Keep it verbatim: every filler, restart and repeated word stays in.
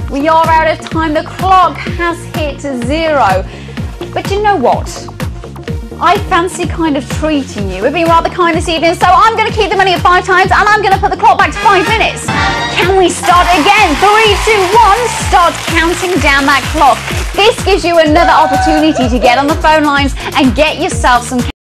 We are out of time. The clock has hit zero. But you know what? I fancy kind of treating you. We've been rather kind this evening, so I'm going to keep the money at five times and I'm going to put the clock back to five minutes. Can we start again? Three, two, one. Start counting down that clock. This gives you another opportunity to get on the phone lines and get yourself some